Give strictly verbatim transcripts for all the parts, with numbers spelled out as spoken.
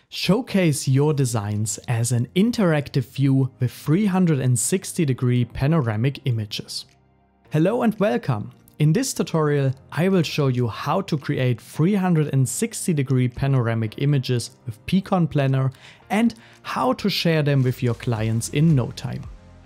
Showcase your designs as an interactive view with three hundred sixty degree panoramic images. Hello and welcome! In this tutorial I will show you how to create three hundred sixty degree panoramic images with pCon.planner and how to share them with your clients in no time.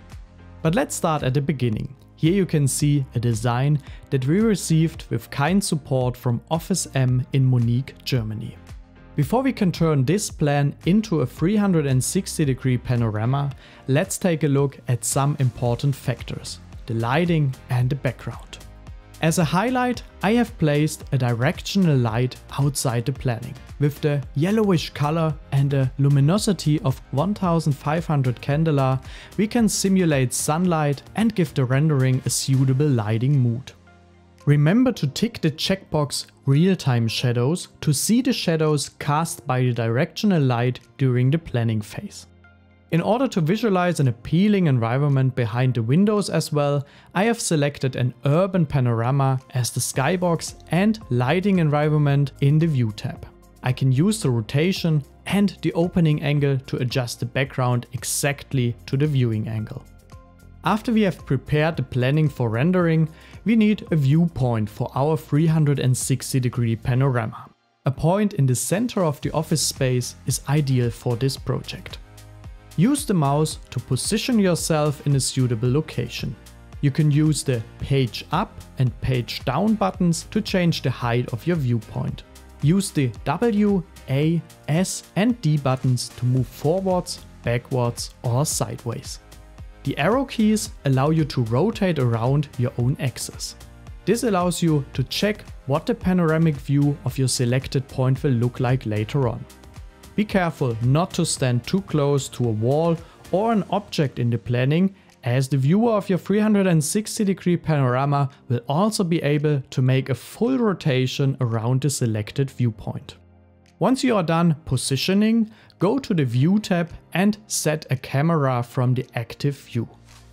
But let's start at the beginning. Here you can see a design that we received with kind support from Office M in Munich, Germany. Before we can turn this plan into a three hundred sixty degree panorama, let's take a look at some important factors, the lighting and the background. As a highlight, I have placed a directional light outside the planning. With the yellowish color and a luminosity of one thousand five hundred candela, we can simulate sunlight and give the rendering a suitable lighting mood. Remember to tick the checkbox Real-time Shadows to see the shadows cast by the directional light during the planning phase. In order to visualize an appealing environment behind the windows as well, I have selected an urban panorama as the skybox and lighting environment in the View tab. I can use the rotation and the opening angle to adjust the background exactly to the viewing angle. After we have prepared the planning for rendering, we need a viewpoint for our three hundred sixty degree panorama. A point in the center of the office space is ideal for this project. Use the mouse to position yourself in a suitable location. You can use the Page Up and Page Down buttons to change the height of your viewpoint. Use the W, A, S and D buttons to move forwards, backwards or sideways. The arrow keys allow you to rotate around your own axis. This allows you to check what the panoramic view of your selected point will look like later on. Be careful not to stand too close to a wall or an object in the planning, as the viewer of your three hundred sixty degree panorama will also be able to make a full rotation around the selected viewpoint. Once you are done positioning, go to the View tab and set a camera from the active view.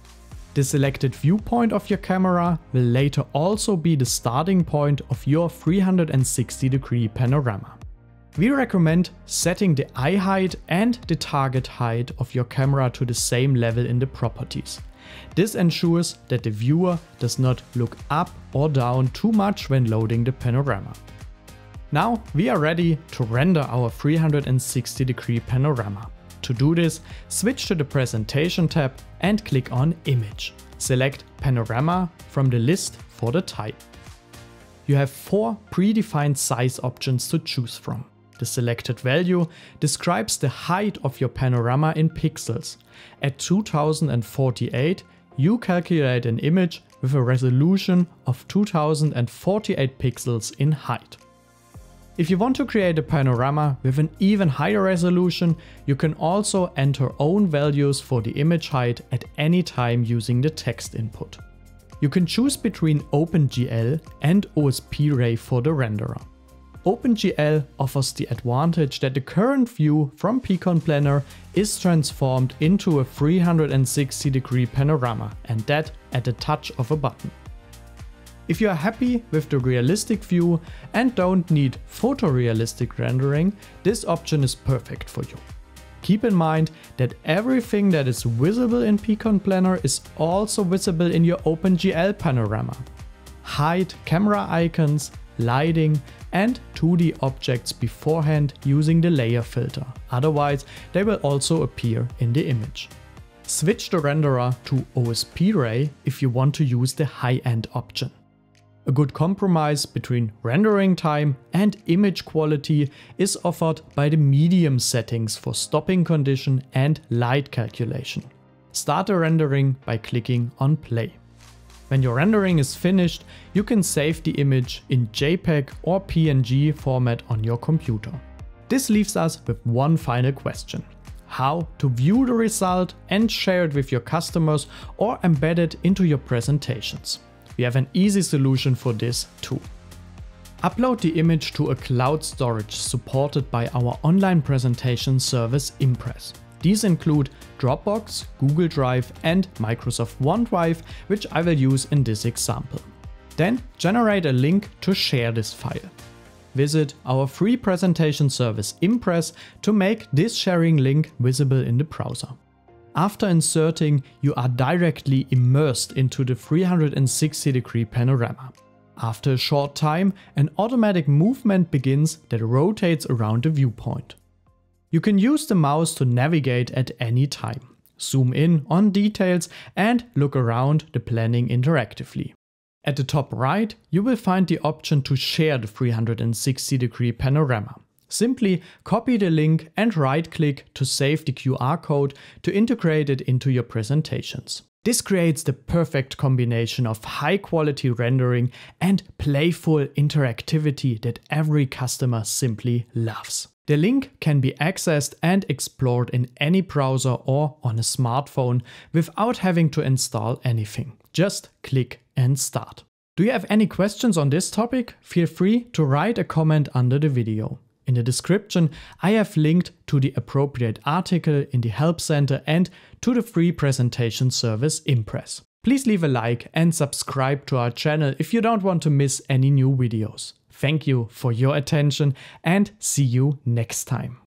The selected viewpoint of your camera will later also be the starting point of your three hundred sixty degree panorama. We recommend setting the eye height and the target height of your camera to the same level in the properties. This ensures that the viewer does not look up or down too much when loading the panorama. Now we are ready to render our three hundred sixty degree panorama. To do this, switch to the Presentation tab and click on Image. Select Panorama from the list for the type. You have four predefined size options to choose from. The selected value describes the height of your panorama in pixels. At two thousand forty-eight, you calculate an image with a resolution of two thousand forty-eight pixels in height. If you want to create a panorama with an even higher resolution, you can also enter own values for the image height at any time using the text input. You can choose between OpenGL and O S P Ray for the renderer. OpenGL offers the advantage that the current view from pCon.planner is transformed into a three hundred sixty degree panorama, and that at the touch of a button. If you are happy with the realistic view and don't need photorealistic rendering, this option is perfect for you. Keep in mind that everything that is visible in pCon.planner is also visible in your OpenGL panorama. Hide camera icons, lighting and two D objects beforehand using the layer filter, otherwise they will also appear in the image. Switch the renderer to O S P Ray if you want to use the high-end option. A good compromise between rendering time and image quality is offered by the medium settings for stopping condition and light calculation. Start the rendering by clicking on play. When your rendering is finished, you can save the image in JPEG or P N G format on your computer. This leaves us with one final question: how to view the result and share it with your customers or embed it into your presentations. We have an easy solution for this too. Upload the image to a cloud storage supported by our online presentation service Impress. These include Dropbox, Google Drive and Microsoft OneDrive, which I will use in this example. Then generate a link to share this file. visit our free presentation service Impress to make this sharing link visible in the browser. After inserting, you are directly immersed into the three hundred sixty degree panorama. After a short time, an automatic movement begins that rotates around the viewpoint. You can use the mouse to navigate at any time, zoom in on details and look around the planning interactively. At the top right, you will find the option to share the three hundred sixty degree panorama. Simply copy the link and right-click to save the Q R code to integrate it into your presentations. This creates the perfect combination of high-quality rendering and playful interactivity that every customer simply loves. The link can be accessed and explored in any browser or on a smartphone without having to install anything. Just click and start. Do you have any questions on this topic? Feel free to write a comment under the video. In the description, I have linked to the appropriate article in the Help Center and to the free presentation service Impress. Please leave a like and subscribe to our channel if you don't want to miss any new videos. Thank you for your attention and see you next time.